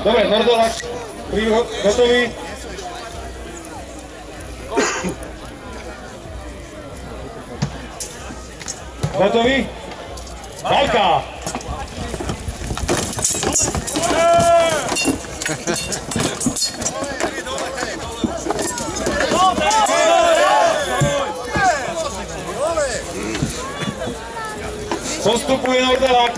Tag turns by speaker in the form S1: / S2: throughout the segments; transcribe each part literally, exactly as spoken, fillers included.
S1: Dobre, Nordolak, gotový. Gotový? Baľka! Postupuje Nordolak.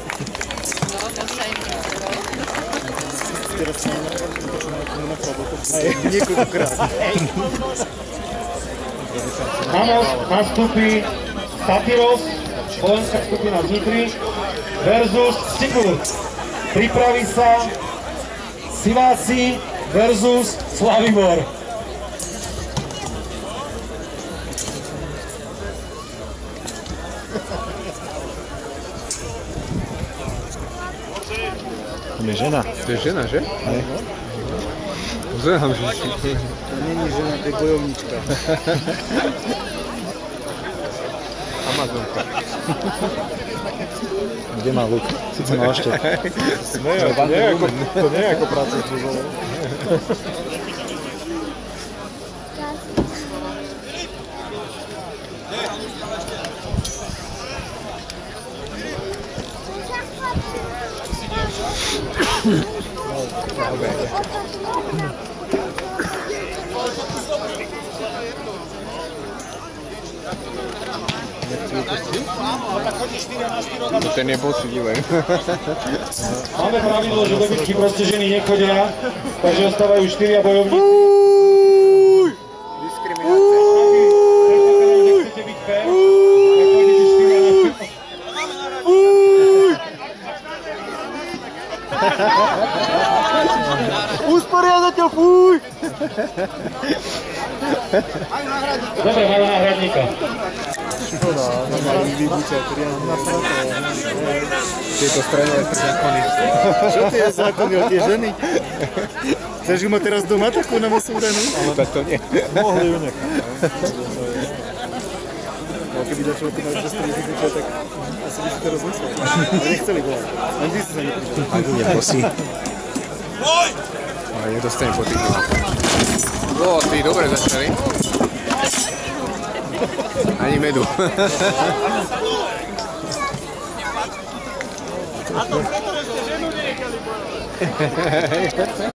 S1: Na most nastúpi Tapiros, slovenská skupina z Nitry versus Sigur. Pripraví sa Siváci versus Slavibor.
S2: To je žena.
S3: To je žena, že?
S2: Hej.
S3: Pozerám, že si...
S2: To není žena, to je bojovnička.
S3: Amazonka.
S2: Kde má luk? Sice má oštek.
S3: To nie je ako práca s ľudom. Ten je poctivý.
S1: Máme pravidlo, že do bitky proste ženy nechodia, takže ostávajú štyria bojovníci.
S2: Diskriminácia.
S1: Chcete byť fair, tak pôjdete štyria na štyri.
S2: Usporiadateľ, fuj!
S1: Dobre, majú náhradníka.
S2: Škoda, normálne vybučia, tieto strelové zákony. Čo tie zákony o tie ženy? Chceš ju mať teraz doma takú na mesúdanú?
S3: Ale tak to nie.
S2: Mohli ju nechať. Ale keby začalo to mať často vybučia, tak asi by si to rozmyslel. Nechceli volať. Len ty si sa neprišli.
S3: A tu neprosí. Ale nedostane po tých. O, ty dobre začali. Ani medu. A to preto, že ste ženu nenechali bojovať.